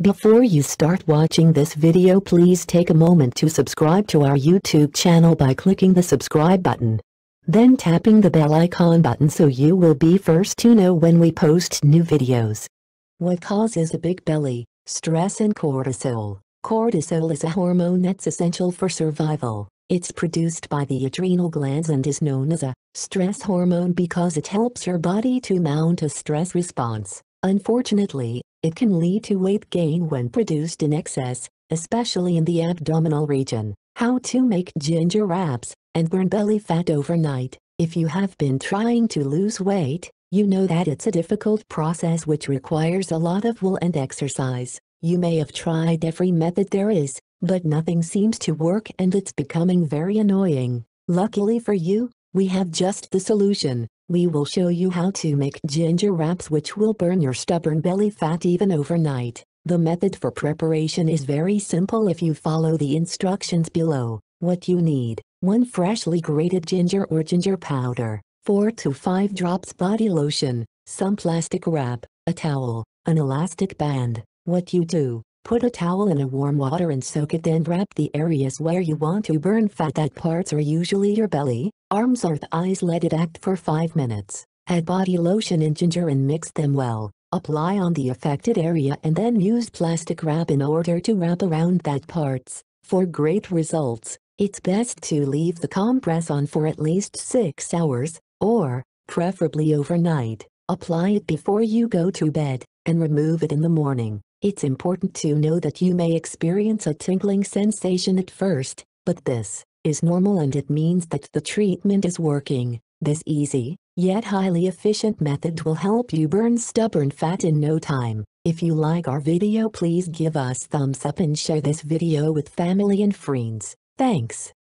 Before you start watching this video, please take a moment to subscribe to our YouTube channel by clicking the subscribe button. Then tapping the bell icon button so you will be first to know when we post new videos. What causes a big belly? Stress and cortisol. Cortisol is a hormone that's essential for survival. It's produced by the adrenal glands and is known as a stress hormone because it helps your body to mount a stress response. Unfortunately, it can lead to weight gain when produced in excess, especially in the abdominal region. How to make ginger wraps and burn belly fat overnight. If you have been trying to lose weight, you know that it's a difficult process which requires a lot of will and exercise. You may have tried every method there is, but nothing seems to work and it's becoming very annoying. Luckily for you, we have just the solution. We will show you how to make ginger wraps which will burn your stubborn belly fat even overnight. The method for preparation is very simple if you follow the instructions below. What you need: 1 freshly grated ginger or ginger powder, 4 to 5 drops body lotion, some plastic wrap, a towel, an elastic band. What you do: put a towel in a warm water and soak it, then wrap the areas where you want to burn fat. That parts are usually your belly, arms or thighs. Let it act for 5 minutes. Add body lotion and ginger and mix them well. Apply on the affected area and then use plastic wrap in order to wrap around that parts. For great results, it's best to leave the compress on for at least 6 hours, or, preferably overnight. Apply it before you go to bed, and remove it in the morning. It's important to know that you may experience a tingling sensation at first, but this is normal and it means that the treatment is working. This easy, yet highly efficient method will help you burn stubborn fat in no time. If you like our video, please give us thumbs up and share this video with family and friends. Thanks.